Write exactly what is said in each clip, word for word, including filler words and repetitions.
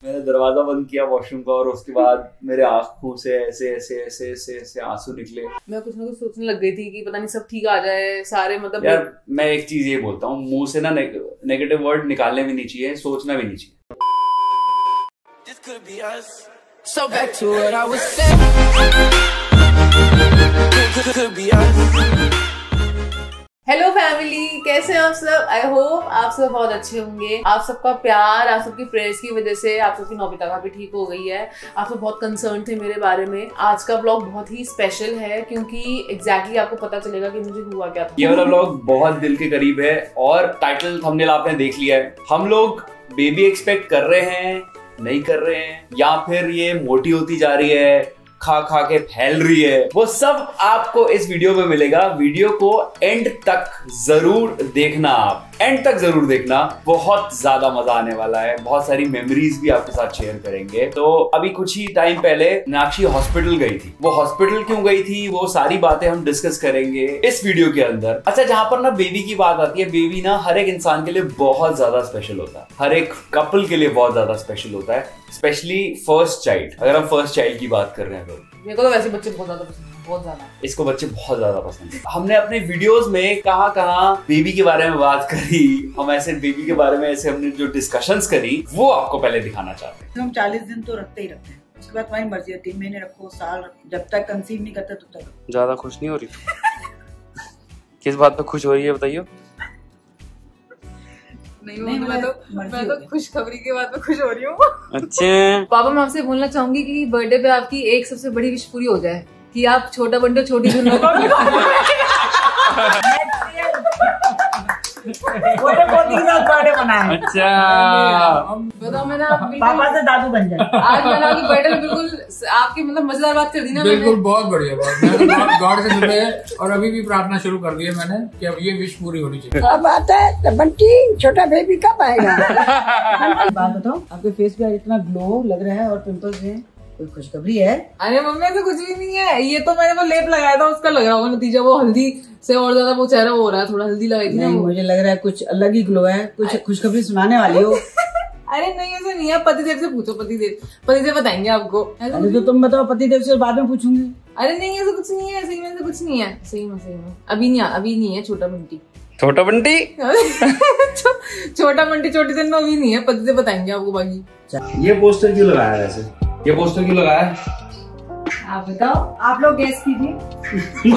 मैंने दरवाजा बंद किया वॉशरूम का और उसके बाद मेरे आंखों से ऐसे ऐसे ऐसे ऐसे ऐसे आंसू निकले। मैं कुछ ना कुछ सोचने लग गई थी कि पता नहीं सब ठीक आ जाए सारे, मतलब यार मैं एक चीज ये बोलता हूँ, मुंह से ना नेगेटिव वर्ड निकालने भी नहीं चाहिए, सोचना भी नहीं चाहिए। So back to what I was saying. Could, could be us. Hello family, कैसे हैं आप सब? आई होप आप सब बहुत अच्छे होंगे। आप सबका प्यार, आप सबकी प्रेयर्स की वजह से आप सबकी नौबिता का भी ठीक हो गई है। आप सब बहुत कंसर्न थे मेरे बारे में। आज का व्लॉग बहुत ही स्पेशल है क्योंकि एग्जैक्टली exactly आपको पता चलेगा कि मुझे हुआ क्या था। ये वाला व्लॉग बहुत दिल के करीब है और टाइटल थंबनेल आपने देख लिया है। हम लोग बेबी एक्सपेक्ट कर रहे हैं, नहीं कर रहे हैं, या फिर ये मोटी होती जा रही है, खा खा के फैल रही है, वो सब आपको इस वीडियो में मिलेगा। वीडियो को एंड तक जरूर देखना, आप एंड तक जरूर देखना, बहुत ज्यादा मजा आने वाला है। बहुत सारी मेमोरीज भी आपके साथ शेयर करेंगे। तो अभी कुछ ही टाइम पहले मीनाक्षी हॉस्पिटल गई थी। वो हॉस्पिटल क्यों गई थी, वो सारी बातें हम डिस्कस करेंगे इस वीडियो के अंदर। अच्छा, जहां पर ना बेबी की बात आती है, बेबी ना हर एक इंसान के लिए बहुत ज्यादा स्पेशल होता है, हर एक कपल के लिए बहुत ज्यादा स्पेशल होता है, स्पेशली फर्स्ट चाइल्ड। अगर हम फर्स्ट चाइल्ड की बात कर रहे हैं तो मेरे को तो वैसे बच्चे बहुत ज्यादा पसंद है, बहुत ज्यादा। इसको बच्चे बहुत ज्यादा पसंद है। हमने अपने वीडियोस में कहां कहां बेबी के बारे में बात करी, हम ऐसे बेबी के बारे में ऐसे हमने जो डिस्कशंस करी वो आपको पहले दिखाना चाहते हैं। हम चालीस दिन तो रखते ही रखते हैं, उसके बाद तुम्हारी मर्जी है, तीन महीने रखो, साल रखो, जब तक कंसीव नहीं करते तब तक। ज्यादा खुश नहीं हो रही? किस बात पे खुश हो रही है बताइए? नहीं, नहीं मैं तो मैं तो खुशखबरी के बाद में खुश हो रही हूँ। अच्छा पापा, मैं आपसे बोलना चाहूंगी कि बर्थडे पे आपकी एक सबसे बड़ी विश पूरी हो जाए कि आप छोटा बंटो छोटी झुन्नू को अच्छा बताओ। मैंने पापा से दादू बन जाए। आज मैंने आपकी बर्थडे में बिल्कुल आपकी मतलब मजेदार बात कर दी ना। बिल्कुल, बहुत बढ़िया बात। मैंने गॉड से जुड़े और अभी भी प्रार्थना शुरू कर दी है मैंने कि अब ये विश पूरी होनी चाहिए। अब आता है बंटी, छोटा बेबी कब आएगा? बात बताओ, आपके फेस पे इतना ग्लो लग रहा है और पिंपल्स हैं, कोई खुशखबरी है? अरे मम्मी, ऐसा कुछ भी नहीं है। ये तो मैंने वो लेप लगाया था, उसका लग रहा होगा नतीजा। वो हल्दी से और ज्यादा वो चेहरा हो रहा है, थोड़ा हल्दी लगाई थी ना। मुझे लग रहा है कुछ अलग ही ग्लो है, कुछ खुशखबरी सुनाने वाली हो। अरे नहीं, ऐसा नहीं है। पतिदेव से पूछो, पतिदेव पतिदेव बताएंगे आपको। अरे तो तुम बताओ, पतिदेव से बाद में पूछूंगी। अरे नहीं, ऐसा कुछ नहीं है, सही में ऐसा कुछ नहीं है, सही में सही में अभी नहीं, अभी नहीं है छोटा बंटी। छोटा बंटी छोटा बंटी छोटी दिन में अभी नहीं है, पतिदेव बताएंगे आपको बाकी। ये पोस्टर क्यों लगाया है? वैसे ये पोस्टर क्यों लगाया है? आप बताओ, आप लोग गेस कीजिए।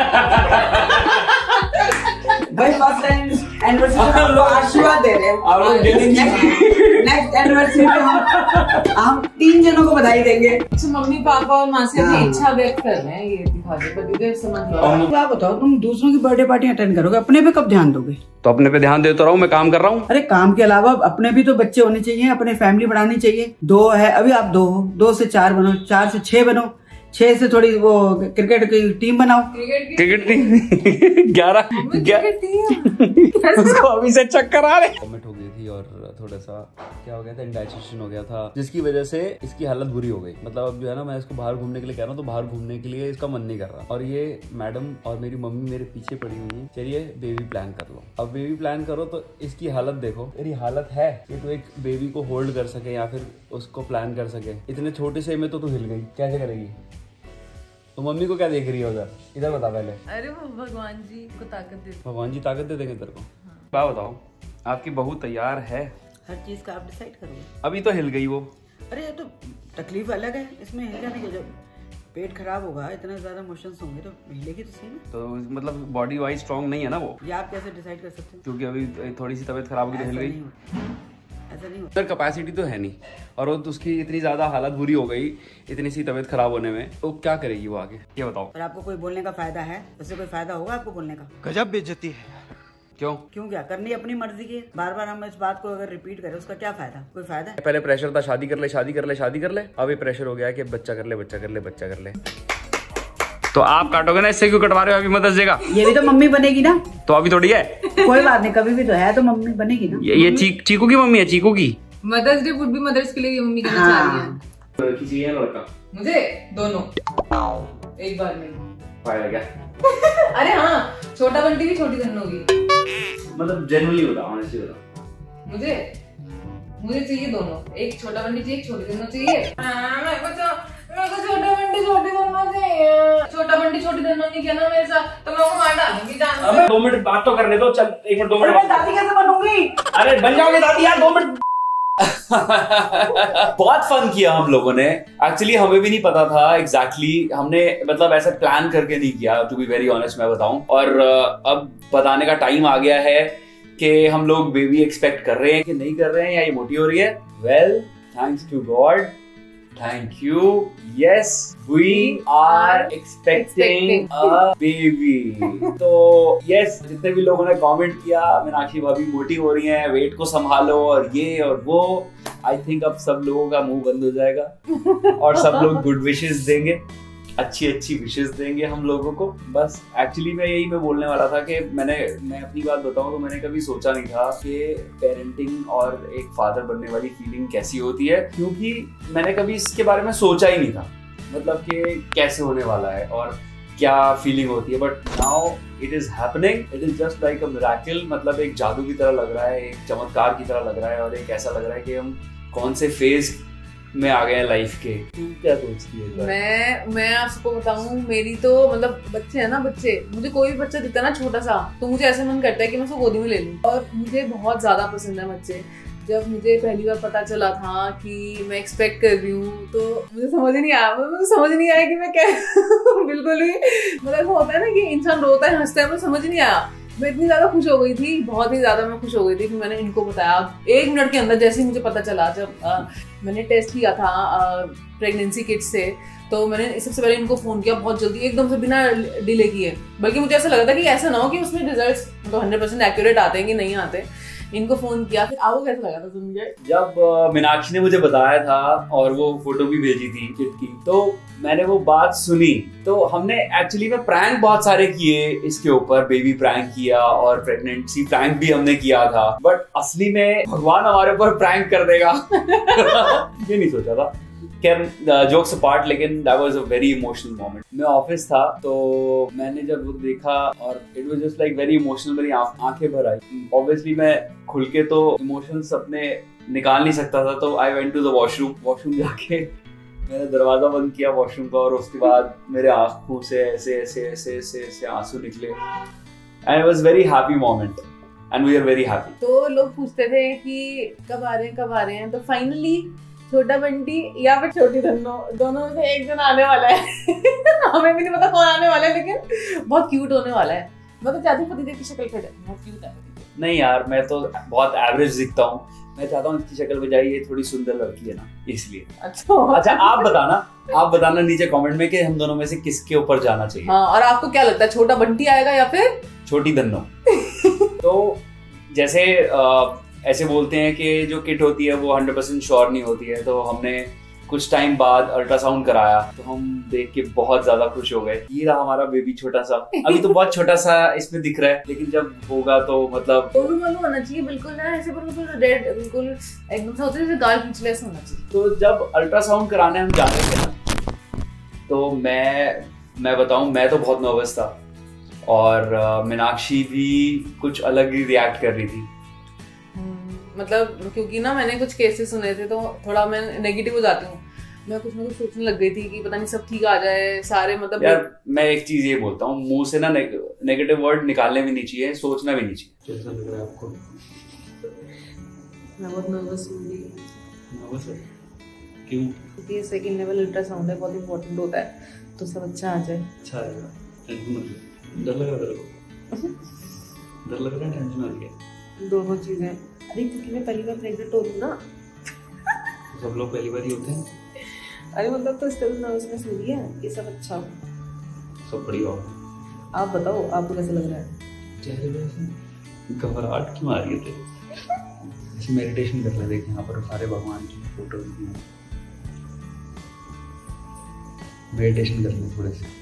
भाई फर्स्ट टाइम एनिवर्सरी आशीर्वाद दे रहे हैं। आप लोग नेक्स्ट एनिवर्सरी पे हम हम तीन जनों को बधाई देंगे। अच्छा, मम्मी पापा और मासी अपनी इच्छा व्यक्त कर रहे हैं, ये दिखा दे। पतिदेव समझ लो। तो आप बताओ, तुम दूसरों की बर्थडे पार्टी अटेंड करोगे, अपने पे कब ध्यान दोगे? तो अपने पे ध्यान देता रहूं, मैं काम कर रहा हूँ। अरे काम के अलावा अपने भी तो बच्चे होने चाहिए, अपने फैमिली बढ़ानी चाहिए। दो है, अभी आप दो हो, दो से चार बनो, चार से छह बनो, छह से थोड़ी वो क्रिकेट की टीम बनाओ। क्रिकेट टीम ग्यारह अभी से चक्कर आ रहे। वॉमिट हो गई थी और थोड़ा सा क्या हो गया था, इंडाइजेशन हो गया था, जिसकी वजह से इसकी हालत बुरी हो गई। मतलब अब जो है ना, मैं इसको बाहर घूमने के लिए कह रहा हूँ तो बाहर घूमने के लिए इसका मन नहीं कर रहा। और ये मैडम और मेरी मम्मी मेरे पीछे पड़ी हुई है, चलिए बेबी प्लान कर लो। अब बेबी प्लान करो तो इसकी हालत देखो। मेरी हालत है कि तू एक बेबी को होल्ड कर सके या फिर उसको प्लान कर सके। इतने छोटे से में तो तू हिल गई, कैसे करेगी? तो मम्मी को क्या देख रही है उधर? इधर बता पहले। अरे वो भगवान जी को ताकत दे, भगवान जी ताकत दे देंगे तेरे को। क्या बताओ, आपकी बहू तैयार है? हर चीज का आप डिसाइड करोगे। अभी तो हिल गई वो। अरे ये तो तकलीफ अलग है, इसमें हिल जाने की। जब पेट खराब होगा, इतना ज्यादा मोशंस होंगे तो हिलेगी तो सही ना। तो मतलब बॉडी वाइज स्ट्रांग नहीं है ना वो। ये आप कैसे डिसाइड कर सकते हो? क्योंकि अभी थोड़ी सी तबीयत खराब होगी तो हिल गई। ऐसा नहीं होता। कैपेसिटी तो है नहीं, और वो तो उसकी इतनी ज्यादा हालत बुरी हो गई इतनी सी तबीयत खराब होने में, तो क्या करेगी वो आगे, ये बताओ। और आपको कोई बोलने का फायदा है? उससे कोई फायदा होगा आपको बोलने का? गजब बेइज्जती है। क्यों क्यों क्या करनी अपनी मर्जी की। बार बार हम इस बात को अगर रिपीट करें, उसका क्या फायदा? कोई फायदा है? पहले प्रेशर था शादी कर ले शादी कर ले शादी कर ले, अब ये प्रेशर हो गया है कि बच्चा कर ले बच्चा कर ले बच्चा कर ले। तो आप काटोगे ना, इससे क्यों कटवा रहे हो? अभी मदर्स डे का ये भी तो मम्मी बनेगी ना। तो अभी थोड़ी है। कोई बात नहीं, कभी भी तो है तो मम्मी बनेगी ना। ये, ये ची, चीकू की मम्मी है, चीकू की। Mother's day would be mothers के लिए मम्मी कहना चाह रही है। लड़की चाहिए लड़का? मुझे दोनों एक बार में। फायदा क्या? अरे हाँ, छोटा बंटी भी छोटी धन होगी। मतलब जेन्युइनली बता, ऑनेस्टली बता। मुझे मुझे चाहिए दोनों, एक छोटा बंडी चाहिए, एक छोटी दोनों चाहिए। मेरे को मेरे को छोटा बंडी छोटी दोनों चाहिए। छोटा बंडी छोटी दोनों नहीं किया ना मेरे साथ तो मैं वो मार डालूंगी जान। अबे दो मिनट बात तो करने दो, चल एक मिनट दो मिनट। दादी कैसे बनूंगी? अरे बन जाओगे दादी यार, दो मिनट। बहुत फन किया हम लोगों ने। एक्चुअली हमें भी नहीं पता था एग्जैक्टली exactly, हमने मतलब ऐसा प्लान करके नहीं किया, टू बी वेरी ऑनेस्ट मैं बताऊं। और अब बताने का टाइम आ गया है कि हम लोग बेबी एक्सपेक्ट कर रहे हैं कि नहीं कर रहे हैं, या ये मोटी हो रही है। Well thanks to God, thank you, yes we are expecting a baby. तो यस, जितने भी लोगों ने कमेंट किया मीनाक्षी भाभी मोटी हो रही हैं, वेट को संभालो और ये और वो, आई थिंक अब सब लोगों का मुंह बंद हो जाएगा और सब लोग गुड विशेस देंगे, अच्छी अच्छी विशेस देंगे हम लोगों को। बस एक्चुअली मैं यही मैं बोलने वाला था कि मैंने मैं अपनी बात बताऊं तो मैंने कभी सोचा नहीं था कि पेरेंटिंग और एक फादर बनने वाली फीलिंग कैसी होती है, क्योंकि मैंने कभी इसके बारे में सोचा ही नहीं था, मतलब कि कैसे होने वाला है और क्या फीलिंग होती है। But now it is happening, it is just like a miracle. मतलब एक जादू की तरह लग रहा है, एक चमत्कार की तरह लग रहा है, और एक ऐसा लग रहा है कि हम कौन से फेज में आ गए लाइफ के। तू क्या सोचती है? मैं मैं आपको बताऊं, मेरी तो मतलब बच्चे हैं ना, बच्चे, मुझे कोई भी बच्चा दिखता है ना छोटा सा तो मुझे ऐसा मन करता है कि मैं उसको गोदी में ले लूं। और मुझे बहुत ज्यादा पसंद है बच्चे। जब मुझे पहली बार पता चला था कि मैं एक्सपेक्ट कर रही हूँ तो मुझे समझ ही नहीं आया, मुझे समझ नहीं आया कि मैं क्या बिल्कुल भी, मतलब होता है ना कि इंसान रोता है हंसता है, मुझे समझ नहीं आया। मैं इतनी ज्यादा खुश हो गई थी, बहुत ही ज्यादा मैं खुश हो गई थी कि मैंने इनको बताया एक मिनट के अंदर। जैसे ही मुझे पता चला, जब आ, मैंने टेस्ट किया था प्रेगनेंसी किट से, तो मैंने सबसे पहले इनको फोन किया बहुत जल्दी, एकदम से बिना डिले किए। बल्कि मुझे ऐसा लगा था कि ऐसा ना हो कि उसमें रिजल्ट्स तो हंड्रेड परसेंट एक्यूरेट आते हैं कि नहीं आते। इनको फोन किया, फिर आपको कैसा लगा था सुन के? जब मीनाक्षी ने मुझे बताया था और वो फोटो भी भेजी थी किट की, तो मैंने वो बात सुनी। तो हमने एक्चुअली में प्रैंक बहुत सारे किए इसके ऊपर, बेबी प्रैंक किया और प्रेगनेंसी प्रैंक भी हमने किया था, बट असली में भगवान हमारे ऊपर प्रैंक कर देगा ये नहीं सोचा था। खैर जोक्स अपार्ट, लेकिन that was a very emotional moment. मैं ऑफिस था तो मैंने जब वो देखा और it was just like very emotional, मेरी आंखें भर आई। ऑब्वियसली मैं खुल के तो इमोशंस अपने निकाल नहीं सकता था, तो I went to the washroom. Washroom जाके मैंने दरवाजा बंद किया वॉशरूम का, और उसके बाद मेरे आंखों से ऐसे ऐसे ऐसे ऐसे ऐसे आंसू निकले, and it was very happy moment and we are very happy. तो लोग पूछते थे कि कब आ रहे हैं कब आ रहे हैं, तो फाइनली छोटा बंटी या फिर छोटी धन्नो, दोनों में से एक जन आने वाला है हमें भी नहीं पता कौन आने वाला है, लेकिन बहुत क्यूट होने वाला है। मैं तो चाहती हूँ पतिदेव की शक्ल पे बहुत क्यूट है। नहीं यार, मैं तो बहुत एवरेज दिखता हूँ, मैं चाहता हूँ इसकी शक्ल बजाय ये थोड़ी सुंदर लड़की है ना, इसलिए। अच्छा अच्छा आप बताना, आप बताना नीचे कमेंट में कि हम दोनों में से किसके ऊपर जाना चाहिए। हाँ, और आपको क्या लगता है, छोटा बंटी आएगा या फिर छोटी धन्नो? तो जैसे आ, ऐसे बोलते हैं कि जो किट होती है वो हंड्रेड परसेंट श्योर नहीं होती है, तो हमने कुछ टाइम बाद अल्ट्रासाउंड कराया तो हम देख के बहुत ज्यादा खुश हो गए। ये रहा हमारा बेबी छोटा सा, अभी तो बहुत छोटा सा इसमें दिख रहा है, लेकिन जब होगा तो मतलब गोलू मोलू होना चाहिए, बिल्कुल ना ऐसे बिल्कुल रेड, बिल्कुल एकदम से होता है जैसे गाल खींच ले, ऐसा होना चाहिए। तो जब अल्ट्रासाउंड कराने हम जा रहे थे ना, तो मैं मैं बताऊं मैं तो बहुत नर्वस था, और मीनाक्षी भी कुछ अलग ही रिएक्ट कर रही थी। मतलब क्योंकि ना मैंने कुछ केसेस सुने थे तो थोड़ा मैं नेगेटिव हो जाती हूँ, मैं कुछ ना कुछ सोचने लग गई थी कि पता नहीं सब ठीक आ जाए सारे, मतलब यार मैं एक चीज ये बोलता हूँ, मुंह से ना नेगेटिव वर्ड निकालने भी नहीं चाहिए, सोचना भी नहीं चाहिए। कैसा लग रहा है आपको? मैं बहुत नर्वस हूँ। नर्वस है क्यों? क्योंकि सेकंड लेवल अल्ट्रासाउंड है, बहुत इंपॉर्टेंट होता है, तो सब अच्छा आ जाए। अच्छा आएगा, टेंशन मत ले। डर लग रहा है? डर लग रहा है, टेंशन आ रही है? दोनों चीजें। अरे क्योंकि मैं पहली बार प्रेग्नेंट हो रही हूँ ना। सब लोग पहली बार ही होते हैं। अरे मतलब तो इसका नर्वसनेस हो रही है, ये सब अच्छा हो, सब बढ़िया हो। आप बताओ आपको कैसा लग रहा है? चेहरे पे ऐसे घबराहट क्यों आ रही है तेरे? ऐसे मेडिटेशन कर ले, देख यहाँ पर सारे भगवान की फोटो हैं, मेडिटेशन कर ले थोड़े से।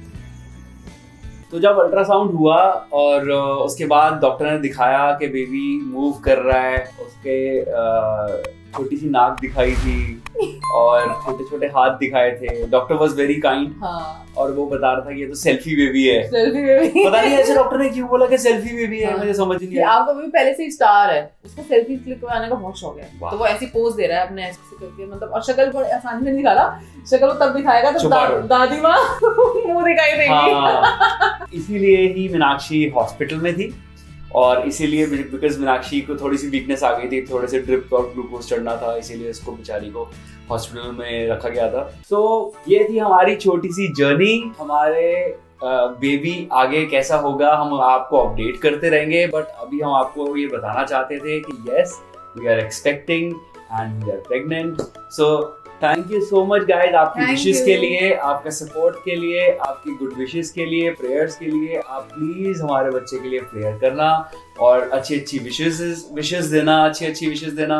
तो जब अल्ट्रासाउंड हुआ और उसके बाद डॉक्टर ने दिखाया कि बेबी मूव कर रहा है, उसके छोटी सी नाक दिखाई थी और छोटे छोटे हाथ दिखाए थे। डॉक्टर वॉज वेरी काइंड हाँ। और वो बता रहा था कि ये तो सेल्फी बेबी है। सेल्फी बेबी पता नहीं ऐसे डॉक्टर ने क्यों बोला कि सेल्फी बेबी है, हाँ। मुझे समझ नहीं कि आया। आपका बेबी पहले से ही स्टार है, उसको सेल्फी क्लिक करवाने का बहुत शौक है, वाह। तो वो ऐसी पोज दे रहा है अपने ऐसे करके, मतलब और शक्ल बड़ी आसानी से नहीं दिखा रहा, शक्ल वो तब दिखाएगा तो छुपा दा, दो। दादी माँ मुंह दिखाई देगी। हाँ, इसीलिए ही मीनाक्षी हॉस्पिटल में थी और इसीलिए बिकॉज मीनाक्षी को थोड़ी सी वीकनेस आ गई थी, थोड़े से ड्रिप और ग्लूकोज चढ़ना था, इसीलिए इसको बेचारी को हॉस्पिटल में रखा गया था। तो so, ये थी हमारी छोटी सी जर्नी। हमारे बेबी आगे कैसा होगा हम आपको अपडेट करते रहेंगे, बट अभी हम आपको ये बताना चाहते थे कि yes we are expecting and we are pregnant. So thank you so much guys आपकी विशेस के लिए, आपके सपोर्ट के लिए, आपकी गुड विशेस के लिए, प्रेयर्स के लिए। आप प्लीज हमारे बच्चे के लिए प्रेयर करना और अच्छी अच्छी विशेस विशेस देना, अच्छी अच्छी विशेस देना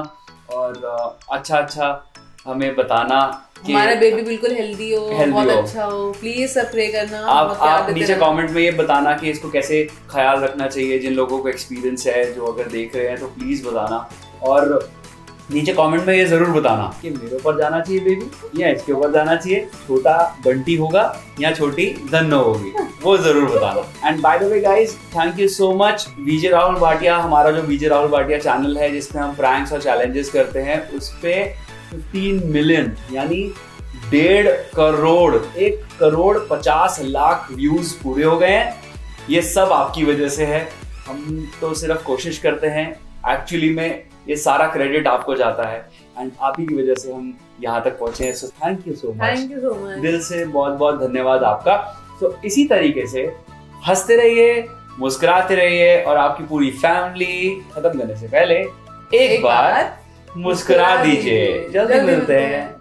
और अच्छा अच्छा हमें बताना कि हमारा बेबी बिल्कुल हेल्दी हो, healthy बहुत हो। अच्छा हो। प्लीज सब प्रे करना। आप बहुत प्यार आप देते नीचे रहना। कमेंट में ये बताना कि इसको कैसे ख्याल रखना चाहिए। जिन लोगों को एक्सपीरियंस है, जो अगर देख रहे हैं तो प्लीज बताना और नीचे कमेंट में ये जरूर बताना कि मेरे ऊपर जाना चाहिए बेबी या इसके ऊपर जाना चाहिए, छोटा बंटी होगा या छोटी धन्नो होगी, वो जरूर बताना। And by the way guys, thank you so much. Vijay Rahul Bhatia, हमारा जो विजय राहुल भाटिया चैनल है जिसमें हम प्रैंक्स और चैलेंजेस करते हैं, उस पे पंद्रह मिलियन यानी डेढ़ करोड़ एक करोड़ पचास लाख व्यूज पूरे हो गए हैं। ये सब आपकी वजह से है। हम तो सिर्फ कोशिश करते हैं, एक्चुअली में ये सारा क्रेडिट आपको जाता है एंड आप ही की वजह से हम यहाँ तक पहुंचे हैं। So thank you so much, thank you so much, दिल से बहुत बहुत धन्यवाद आपका। सो so, इसी तरीके से हंसते रहिए, मुस्कुराते रहिए और आपकी पूरी फैमिली खत्म करने से पहले एक, एक बार मुस्कुरा दीजिए। जल्दी मिलते हैं।